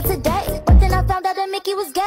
today. But then I found out that Mickey was gay.